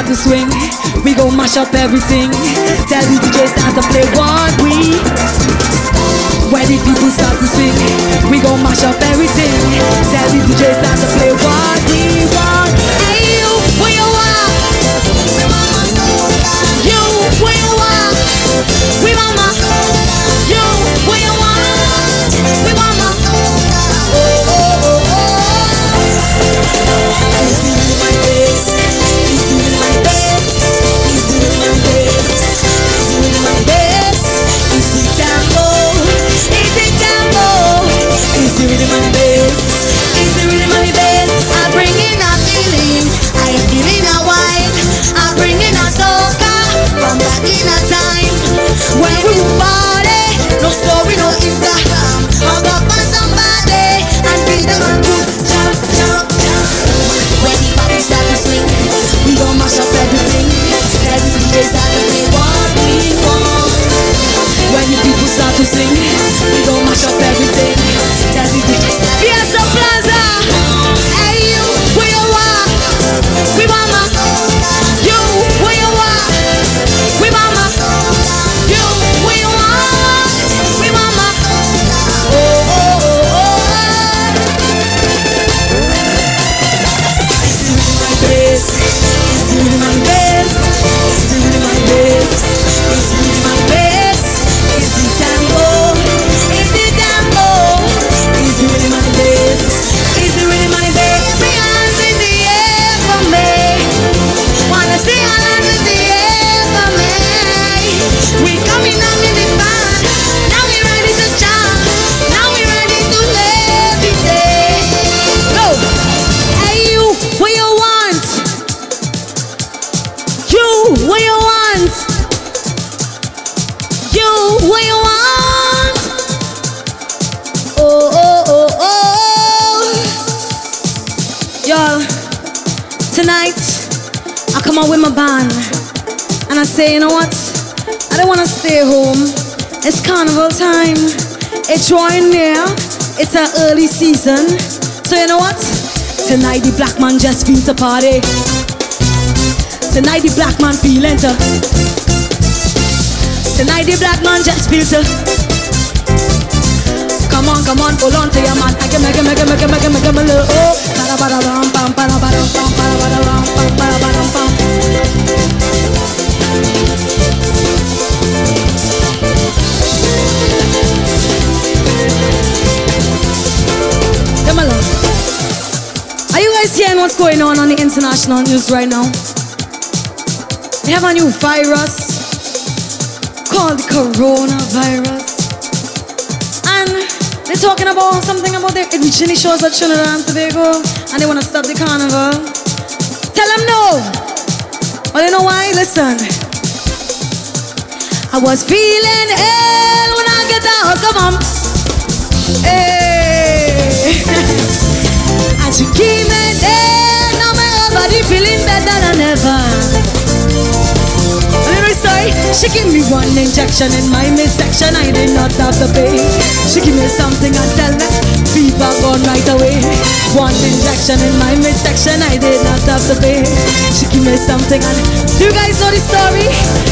to swing, we gon' mash up everything. Tell the DJ start to play what we. When the people start to swing, we gon' mash up everything. Tell the DJ start to play what we want. Hey you, where you are? You, where you are? We mama. You, where you are? We mama. Oh, oh, oh, oh. He's doing my best. He's doing my best. He's doing my best. He's doing my best. He's the tambo. He's the tambo. He's doing my best. He's doing my best. I bring in a feeling. I am giving a wine. I bring in a soca from back in a time when we would party. No story, no Instagram. Hung up on somebody and give them a good jump, jump, jump. When the party start to swing, we gon' mash up everything. Tell the DJ start to play what we want. When the people start to sing, we gon' mash up everything. Tell the DJ start to yes, the plaza. Hey you, where you are? We mama. You, where you are? We mama. You, where you are? We mama. Oh, oh, oh, oh. He's doing my best. He's doing my best. He's doing my best. He's doing my best. He's the tambo. He's the tambo. He's doing my best. He's doing my best. Every hand in the air for me. Wanna see all hands in the air for me. We coming up in the band. Now we ready to jump. Now we ready to levitate. Go. Hey you, what you want? You, what you want? You, what you want? Oh, oh, oh, oh. Y'all, tonight, I come out with my band. And I say, you know what? I don't want to stay home. It's carnival time. It's drawing near. It's an early season. So you know what? Tonight the black man just feel to party. Tonight the black man feel enter. Tonight the black man just feel to. Come on, hold on to your man. I can make a little. Oh, para para ram pam para para pam para para ram pam para para pam. Come along. Are you guys hearing what's going on the international news right now? They have a new virus called the coronavirus. And they're talking about something about it reaching the shores of Trinidad and Tobago and they want to stop the carnival. Tell them no. Well, you know why? Listen. I was feeling ill when I get out. Come on. Hey. And she keep me there. Now my body feeling better than ever. Sorry, she give me one injection in my midsection. I did not have to pay. She give me something and tell me fever gone right away. One injection in my midsection. I did not have to pay. She give me something and do you guys know the story?